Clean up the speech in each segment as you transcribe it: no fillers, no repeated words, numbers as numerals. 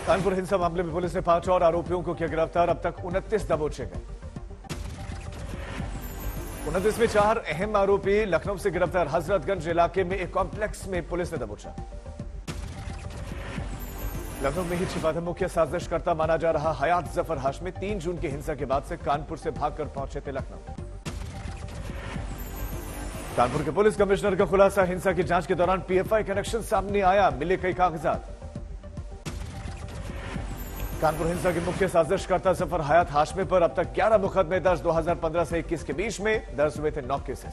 कानपुर हिंसा मामले में पुलिस ने 5 और आरोपियों को किया गिरफ्तार। अब तक 29 दबोचे गए। 29 में 4 अहम आरोपी लखनऊ से गिरफ्तार। हजरतगंज इलाके में एक कॉम्प्लेक्स में पुलिस ने दबोचा। लखनऊ में ही छिपा था मुख्य साजिशकर्ता माना जा रहा हयात जफर हाशमी 3 जून की हिंसा के बाद से कानपुर से भागकर पहुंचे थे लखनऊ। कानपुर के पुलिस कमिश्नर का खुलासा, हिंसा की जांच के दौरान पीएफआई कनेक्शन सामने आया, मिले कई कागजात। कानपुर हिंसा के मुख्य साजिशकर्ता जफर हयात हाशमी पर अब तक 11 मुकदमे दर्ज। 2015 से 21 के बीच में दर्ज हुए थे 9 केसेस।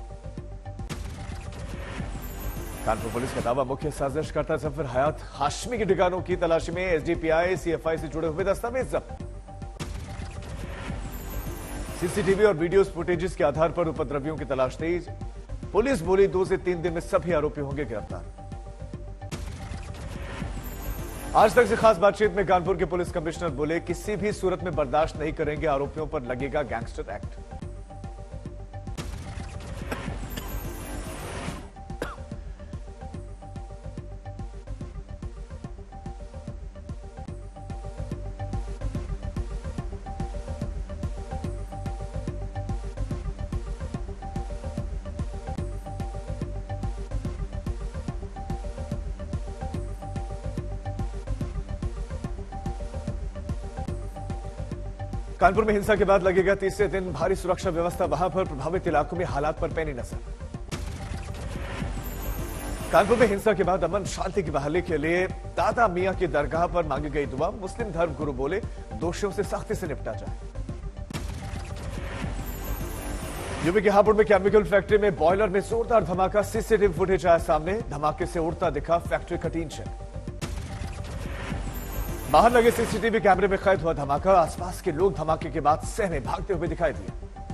कानपुर पुलिस का दावा, मुख्य साजिशकर्ता जफर हयात हाशमी के ठिकानों की तलाशी में एसडीपीआई सीएफआई से जुड़े हुए दस्तावेज जब्त। सीसीटीवी और वीडियो फुटेजेस के आधार पर उपद्रवियों की तलाश तेज। पुलिस बोली 2 से 3 दिन में सभी आरोपी होंगे गिरफ्तार। आज तक से खास बातचीत में कानपुर के पुलिस कमिश्नर बोले, किसी भी सूरत में बर्दाश्त नहीं करेंगे, आरोपियों पर लगेगा गैंगस्टर एक्ट। कानपुर में हिंसा के बाद लगेगा तीसरे दिन भारी सुरक्षा व्यवस्था। वहां पर प्रभावित इलाकों में हालात पर पैनी नजर। कानपुर में हिंसा के बाद अमन शांति की बहाली के लिए दादा मियां की दरगाह पर मांगी गई दुआ। मुस्लिम धर्म गुरु बोले, दोषियों से सख्ती से निपटा जाए। यूपी के हापुड़ में केमिकल फैक्ट्री में बॉयलर में जोरदार धमाका। सीसीटीवी फुटेज आया सामने, धमाके से उड़ता दिखा फैक्ट्री का टीन शेड। बाहर लगे सीसीटीवी कैमरे में कैद हुआ धमाका। आसपास के लोग धमाके के बाद सहमे भागते हुए दिखाई दिए।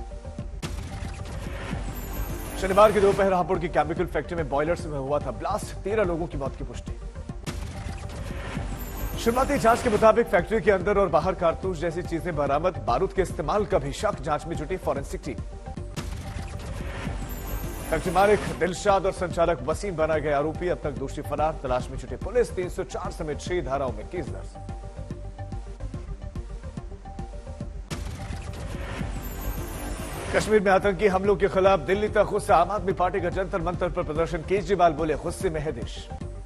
शनिवार की दोपहर हापुड़ की केमिकल फैक्ट्री में बॉयलर में हुआ था ब्लास्ट। 13 लोगों की मौत की पुष्टि। शुरुआती जांच के मुताबिक फैक्ट्री के अंदर और बाहर कारतूस जैसी चीजें बरामद। बारूद के इस्तेमाल का भी शक, जांच में जुटी फॉरेंसिक टीम। फैक्ट्री मालिक दिलशाद और संचालक वसीम बना गए आरोपी। अब तक दोषी फरार, तलाश में जुटी पुलिस। 304 समेत 6 धाराओं में केस दर्ज। कश्मीर में आतंकी हमलों के खिलाफ दिल्ली तक गुस्सा। आम आदमी पार्टी का जंतर मंतर पर प्रदर्शन। केजरीवाल बोले, गुस्से में है देश।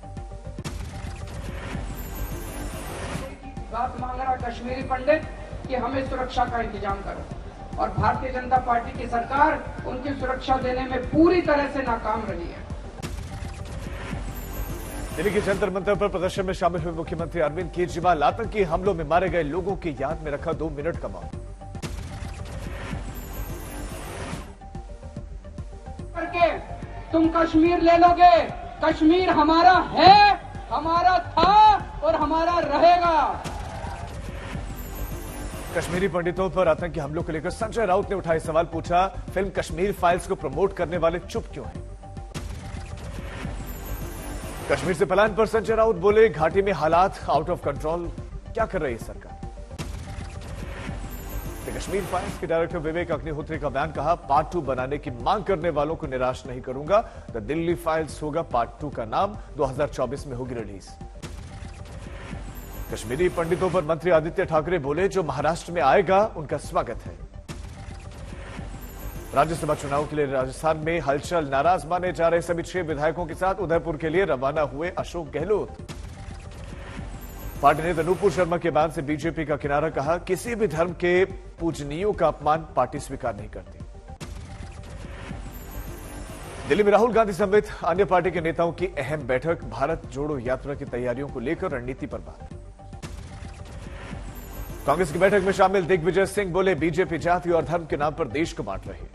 बात मांग रहा कश्मीरी पंडित कि हमें सुरक्षा का इंतजाम करो, और भारतीय जनता पार्टी की सरकार उनकी सुरक्षा देने में पूरी तरह से नाकाम रही है। दिल्ली के जंतर मंतर पर प्रदर्शन में शामिल हुए मुख्यमंत्री अरविंद केजरीवाल। आतंकी हमलों में मारे गए लोगों की याद में रखा 2 मिनट का मौन। करके तुम कश्मीर ले लोगे। कश्मीर हमारा है, हमारा था और हमारा रहेगा। कश्मीरी पंडितों पर आतंकी हमलों को लेकर संजय राउत ने उठाए सवाल। पूछा, फिल्म कश्मीर फाइल्स को प्रमोट करने वाले चुप क्यों हैं? कश्मीर से पलायन पर संजय राउत बोले, घाटी में हालात आउट ऑफ कंट्रोल, क्या कर रही है सरकार? कश्मीर फाइल्स के डायरेक्टर विवेक अग्निहोत्री का बयान, कहा, पार्ट 2 बनाने की मांग करने वालों को निराश नहीं करूंगा। द दिल्ली फाइल्स होगा पार्ट 2 का नाम। 2024 में होगी रिलीज। कश्मीरी पंडितों पर मंत्री आदित्य ठाकरे बोले, जो महाराष्ट्र में आएगा उनका स्वागत है। राज्यसभा चुनाव के लिए राजस्थान में हलचल। नाराज माने जा रहे सभी 6 विधायकों के साथ उदयपुर के लिए रवाना हुए अशोक गहलोत। पार्टी नेता नूपुर शर्मा के बयान से बीजेपी का किनारा, कहा, किसी भी धर्म के पूजनीयों का अपमान पार्टी स्वीकार नहीं करती। दिल्ली में राहुल गांधी समेत अन्य पार्टी के नेताओं की अहम बैठक। भारत जोड़ो यात्रा की तैयारियों को लेकर रणनीति पर बात। कांग्रेस की बैठक में शामिल दिग्विजय सिंह बोले, बीजेपी जाति और धर्म के नाम पर देश को बांट रही है।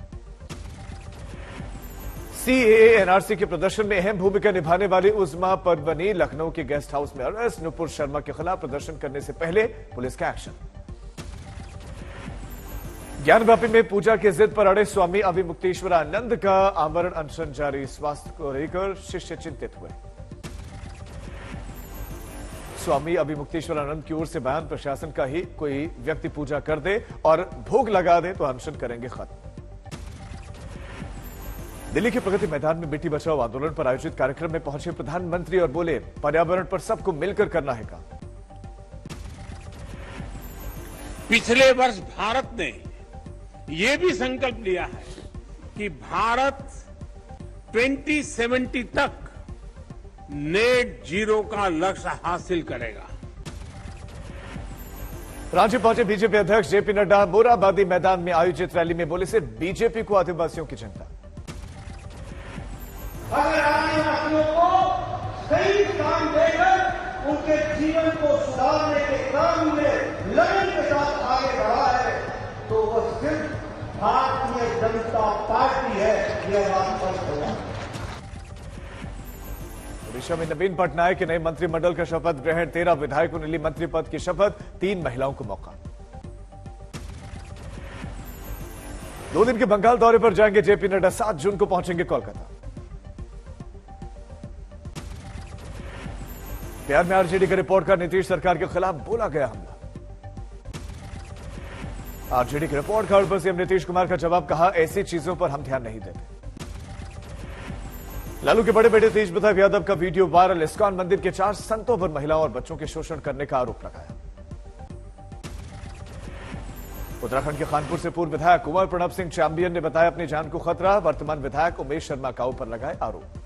सीएए एनआरसी के प्रदर्शन में अहम भूमिका निभाने वाली उस्मा परवनी लखनऊ के गेस्ट हाउस में अरेस्ट। नूपुर शर्मा के खिलाफ प्रदर्शन करने से पहले पुलिस का एक्शन। ज्ञानवापी में पूजा की जिद पर अड़े स्वामी अभिमुक्तेश्वरानंद का आमरण अनशन जारी। स्वास्थ्य को लेकर शिष्य चिंतित हुए। स्वामी अभिमुक्तेश्वरानंद की ओर से बयान, प्रशासन का ही कोई व्यक्ति पूजा कर दे और भोग लगा दे तो अनशन करेंगे खत्म। दिल्ली के प्रगति मैदान में बेटी बचाओ आंदोलन पर आयोजित कार्यक्रम में पहुंचे प्रधानमंत्री और बोले, पर्यावरण पर सबको मिलकर करना है काम। पिछले वर्ष भारत ने ये भी संकल्प लिया है कि भारत 2070 तक नेट जीरो का लक्ष्य हासिल करेगा। रांची पहुंचे बीजेपी अध्यक्ष जेपी नड्डा मोराबादी मैदान में आयोजित रैली में बोले, सिर्फ बीजेपी को आदिवासियों की चिंता। अगर आदिवासियों को सही काम देकर उनके जीवन को सुधारने के काम में लगन के साथ आगे बढ़ा है तो वो सिर्फ भारतीय जनता पार्टी है, यह बात स्पष्ट होगा। ओडिशा में नवीन पटनायक के नए मंत्रिमंडल का शपथ ग्रहण, 13 विधायकों ने ली मंत्री पद की शपथ, 3 महिलाओं को मौका। 2 दिन के बंगाल दौरे पर जाएंगे जेपी नड्डा, 7 जून को पहुंचेंगे कोलकाता। बिहार में आरजेडी के रिपोर्ट का नीतीश सरकार के खिलाफ बोला गया हमला। आरजेडी की रिपोर्ट कार्ड पर सीएम नीतीश कुमार का जवाब, कहा ऐसी चीजों पर हम ध्यान नहीं देते। लालू के बड़े बेटे तेज प्रताप यादव का वीडियो वायरल, इस्कॉन मंदिर के 4 संतों पर महिलाओं और बच्चों के शोषण करने का आरोप लगाया। उत्तराखंड के खानपुर से पूर्व विधायक कुंवर प्रणब सिंह चैंपियन ने बताया अपनी जान को खतरा, वर्तमान विधायक उमेश शर्मा काऊ पर लगाए आरोप।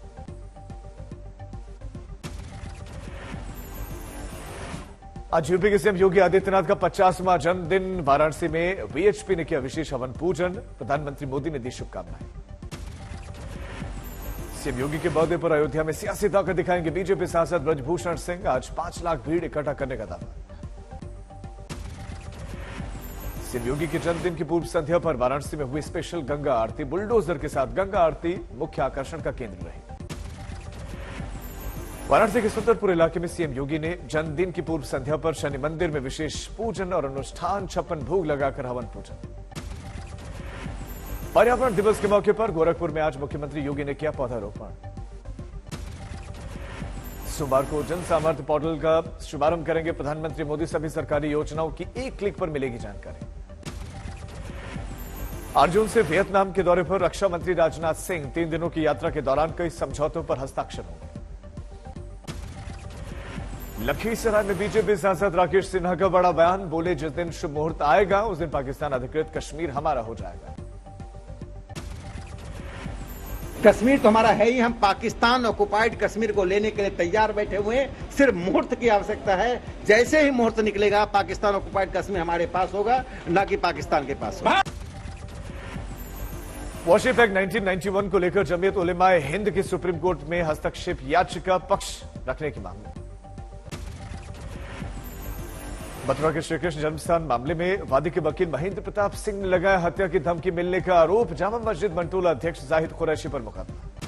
आज यूपी के सीएम योगी आदित्यनाथ का 50वां जन्मदिन, वाराणसी में वीएचपी ने किया विशेष हवन पूजन, प्रधानमंत्री मोदी ने दी शुभकामनाएं। सीएम योगी के बर्थडे पर अयोध्या में सियासी ताकत दिखाएंगे बीजेपी सांसद ब्रजभूषण सिंह, आज 5 लाख भीड़ इकट्ठा करने का दावा। सीएम योगी के जन्मदिन की पूर्व संध्या पर वाराणसी में हुई स्पेशल गंगा आरती, बुलडोजर के साथ गंगा आरती मुख्य आकर्षण का केंद्र रही। वाराणसी के सुंदरपुर इलाके में सीएम योगी ने जन्मदिन की पूर्व संध्या पर शनि मंदिर में विशेष पूजन और अनुष्ठान, 56 भोग लगाकर हवन पूजन। पर्यावरण दिवस के मौके पर गोरखपुर में आज मुख्यमंत्री योगी ने किया पौधारोपण। सोमवार को जन सामर्थ्य पोर्टल का शुभारंभ करेंगे प्रधानमंत्री मोदी, सभी सरकारी योजनाओं की एक क्लिक पर मिलेगी जानकारी। 8 जून से वियतनाम के दौरे पर रक्षा मंत्री राजनाथ सिंह, 3 दिनों की यात्रा के दौरान कई समझौतों पर हस्ताक्षर होंगे। लखीसराय में बीजेपी सांसद राकेश सिन्हा का बड़ा बयान, बोले जिस दिन शुभ मुहूर्त आएगा उस दिन पाकिस्तान अधिकृत कश्मीर हमारा हो जाएगा। कश्मीर तो हमारा है ही, हम पाकिस्तान ऑक्युपाइड कश्मीर को लेने के लिए तैयार बैठे हुए हैं, सिर्फ मुहूर्त की आवश्यकता है। जैसे ही मुहूर्त निकलेगा पाकिस्तान ऑक्युपाइड कश्मीर हमारे पास होगा, न कि पाकिस्तान के पास होगा। वॉशिप एक्ट 1991 को लेकर जमीयत उलेमाए हिंद की सुप्रीम कोर्ट में हस्तक्षेप याचिका पक्ष रखने की मांग। मथुरा के श्रीकृष्ण जन्मस्थान मामले में वादी के वकील महेंद्र प्रताप सिंह ने लगाया हत्या की धमकी मिलने का आरोप, जामा मस्जिद मंटोला अध्यक्ष जाहिद कुरैशी पर मुकदमा।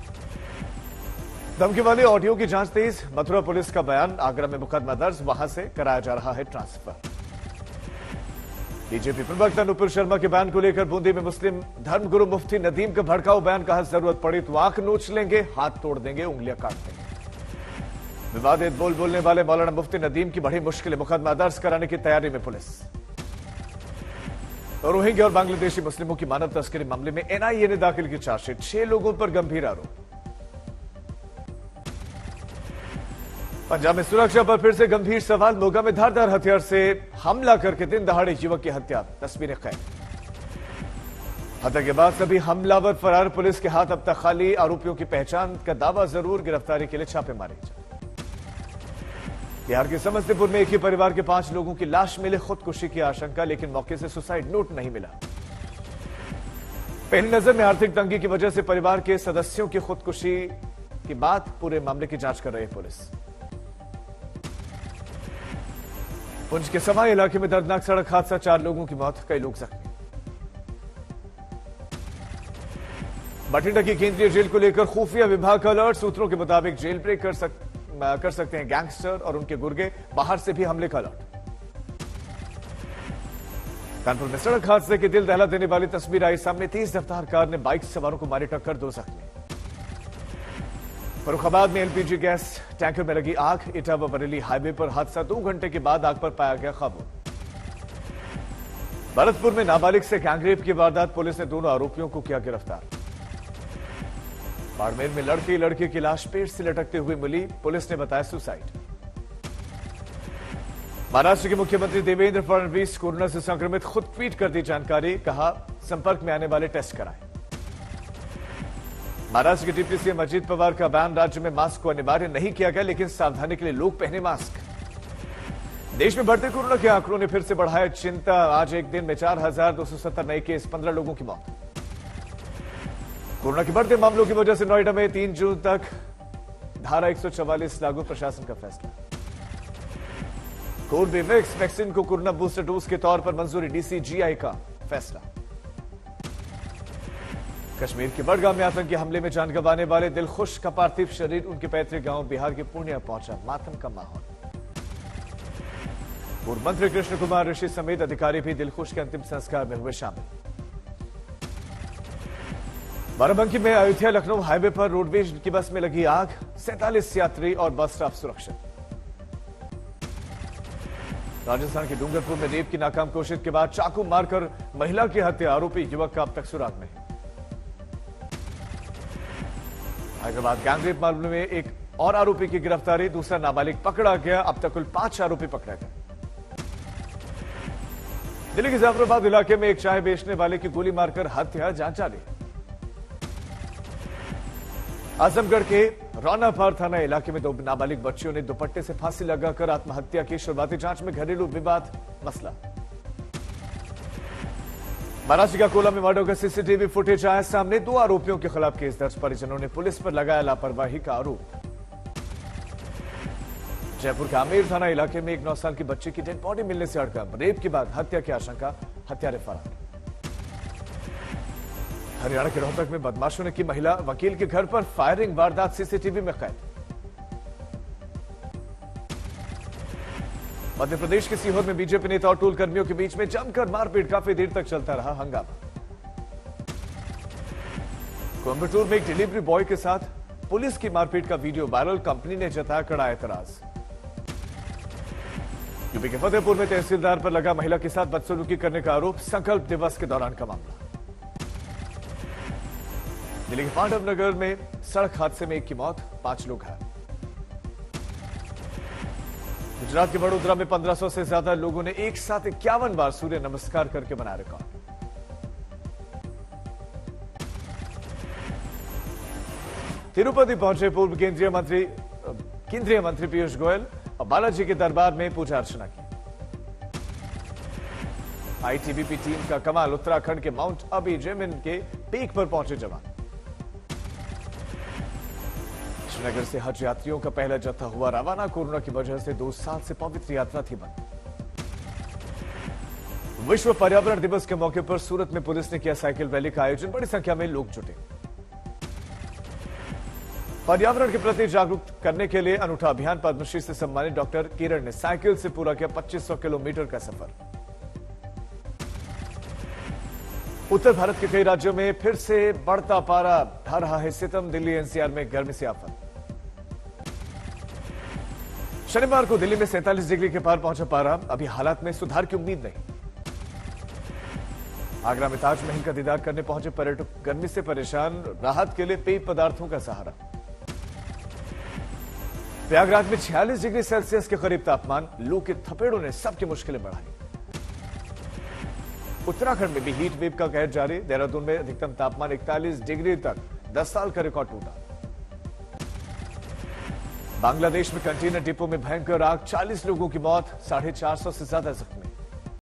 धमकी वाले ऑडियो की जांच तेज, मथुरा पुलिस का बयान, आगरा में मुकदमा दर्ज, वहां से कराया जा रहा है ट्रांसफर। बीजेपी प्रवक्ता नुपुर शर्मा के बयान को लेकर बूंदी में मुस्लिम धर्मगुरु मुफ्ती नदीम का भड़काऊ बयान, कहा जरूरत पड़ी तो आंख नोच लेंगे, हाथ तोड़ देंगे, उंगलियां काट देंगे। विवादित बोलने वाले मौलाना मुफ्ती नदीम की बड़ी मुश्किल, मुकदमा दर्ज कराने की तैयारी में पुलिस। रोहिंग्या और बांग्लादेशी मुस्लिमों की मानव तस्करी मामले में एनआईए ने दाखिल की चार्जशीट, 6 लोगों पर गंभीर आरोप। पंजाब में सुरक्षा पर फिर से गंभीर सवाल, मोगा में धारदार हथियार से हमला करके दिन दहाड़े युवक की हत्या, तस्वीरें कैद। हत्या के बाद सभी हमलावर फरार, पुलिस के हाथ अब तक खाली, आरोपियों की पहचान का दावा जरूर, गिरफ्तारी के लिए छापेमारी जारी। बिहार के समस्तीपुर में एक ही परिवार के 5 लोगों की लाश मिले, खुदकुशी की आशंका, लेकिन मौके से सुसाइड नोट नहीं मिला। पहली नजर में आर्थिक तंगी की वजह से परिवार के सदस्यों की खुदकुशी की बात, पूरे मामले की जांच कर रही है पुलिस। पुंछ के सवाई इलाके में दर्दनाक सड़क हादसा, 4 लोगों की मौत, कई लोग जख्मी। बठिंडा की केंद्रीय जेल को लेकर खुफिया विभाग का अलर्ट, सूत्रों के मुताबिक जेल ब्रेक कर सकते हैं गैंगस्टर और उनके गुर्गे, बाहर से भी हमले का अलर्ट। कानपुर में सड़क हादसे की दिल दहला देने वाली तस्वीर आई सामने, तेज रफ्तार कार ने बाइक सवारों को मारी टक्कर, 2 जख्मी। फर्रुखाबाद में एलपीजी गैस टैंकर में लगी आग, इटावा बरेली हाईवे पर हादसा, 2 घंटे के बाद आग पर पाया गया काबू। भरतपुर में नाबालिग से गैंगरेप की वारदात, पुलिस ने दोनों आरोपियों को किया गिरफ्तार। बाड़मेर में लड़के की लाश पेट से लटकते हुए मिली, पुलिस ने बताया सुसाइड। महाराष्ट्र के मुख्यमंत्री देवेंद्र फडणवीस कोरोना से संक्रमित खुद ट्वीट कर दी जानकारी, कहा संपर्क में आने वाले टेस्ट कराएं। महाराष्ट्र के डिप्टी सीएम अजीत पवार का बयान, राज्य में मास्क को अनिवार्य नहीं किया गया, लेकिन सावधानी के लिए लोग पहने मास्क। देश में बढ़ते कोरोना के आंकड़ों ने फिर से बढ़ाया चिंता, आज एक दिन में 4,270 नए केस, 15 लोगों की मौत। कोरोना के बढ़ते मामलों की वजह से नोएडा में 3 जून तक धारा 144 लागू, प्रशासन का फैसला। कोर्बेवैक्स वैक्सीन को कोरोना बूस्टर डोज के तौर पर मंजूरी, डीसीजीआई का फैसला। कश्मीर के बड़गाम में आतंकी हमले में जान गंवाने वाले दिलखुश का पार्थिव शरीर उनके पैतृक गांव बिहार के पूर्णिया पहुंचा, मातम का माहौल। पूर्व मंत्री कृष्ण कुमार ऋषि समेत अधिकारी भी दिलखुश के अंतिम संस्कार में हुए शामिल। बाराबंकी में अयोध्या लखनऊ हाईवे पर रोडवेज की बस में लगी आग, 47 यात्री और बस स्टाफ सुरक्षित। राजस्थान के डूंगरपुर में रेप की नाकाम कोशिश के बाद चाकू मारकर महिला की हत्या, आरोपी युवक का अब तक सुराग नहीं। हैदराबाद गैंगरेप मामले में एक और आरोपी की गिरफ्तारी, दूसरा नाबालिग पकड़ा गया, अब तक कुल 5 आरोपी पकड़े गए। दिल्ली के जाफराबाद इलाके में एक चाय बेचने वाले की गोली मारकर हत्या, जांच जारी। आजमगढ़ के रौनापार थाना इलाके में 2 नाबालिग बच्चियों ने दुपट्टे से फांसी लगाकर आत्महत्या की, शुरुआती जांच में घरेलू विवाद मसला। महाराष्ट्र का कोला में मर्डर का सीसीटीवी फुटेज आया सामने, 2 आरोपियों के खिलाफ केस दर्ज, परिजनों ने पुलिस पर लगाया लापरवाही का आरोप। जयपुर के आमेर थाना इलाके में एक 9 साल की बच्ची की डेड बॉडी मिलने से हड़कंप, रेप के बाद हत्या की आशंका, हत्यारे फरार। हरियाणा के रोहतक में बदमाशों ने की महिला वकील के घर पर फायरिंग, वारदात सीसीटीवी में कैद। मध्य प्रदेश के सीहोर में बीजेपी नेता और टोल कर्मियों के बीच में जमकर मारपीट, काफी देर तक चलता रहा हंगामा। कोयंबटूर में एक डिलीवरी बॉय के साथ पुलिस की मारपीट का वीडियो वायरल, कंपनी ने जताया कड़ा एतराज। यूपी के फतेहपुर में तहसीलदार पर लगा महिला के साथ बदसलूकी करने का आरोप, संकल्प दिवस के दौरान का मामला। दिल्ली के पांडव नगर में सड़क हादसे में 1 की मौत, 5 लोग घायल। गुजरात के वडोदरा में 1500 से ज्यादा लोगों ने एक साथ 51 बार सूर्य नमस्कार करके बनाया रिकॉर्ड। तिरुपति पहुंचे पूर्व केंद्रीय मंत्री पीयूष गोयल और बालाजी के दरबार में पूजा अर्चना की। आईटीबीपी टीम का कमाल, उत्तराखंड के माउंट अबी जेमिन के पीक पर पहुंचे जवान। श्रीनगर से हज यात्रियों का पहला जत्था हुआ रवाना, कोरोना की वजह से 2 साल से पवित्र यात्रा थी बंद। विश्व पर्यावरण दिवस के मौके पर सूरत में पुलिस ने किया साइकिल रैली का आयोजन, बड़ी संख्या में लोग जुटे। पर्यावरण के प्रति जागरूक करने के लिए अनूठा अभियान, पद्मश्री से सम्मानित डॉक्टर किरण ने साइकिल से पूरा किया 2500 किलोमीटर का सफर। उत्तर भारत के कई राज्यों में फिर से बढ़ता पारा, ढा रहा है सितम, दिल्ली एनसीआर में गर्मी से आफत। शनिवार को दिल्ली में 47 डिग्री के पार पहुंचा पारा, अभी हालात में सुधार की उम्मीद नहीं। आगरा में ताजमहल का दीदार करने पहुंचे पर्यटक गर्मी से परेशान, राहत के लिए पेय पदार्थों का सहारा। प्रयागराज में 46 डिग्री सेल्सियस के करीब तापमान, लू के थपेड़ों ने सबकी मुश्किलें बढ़ाई। उत्तराखंड में भी हीट वेव का कहर जारी, देहरादून में अधिकतम तापमान 41 डिग्री तक 10 साल का रिकॉर्ड टूटा। बांग्लादेश में कंटेनर डिपो में भयंकर आग, 40 लोगों की मौत, 450 से ज्यादा जख्मी।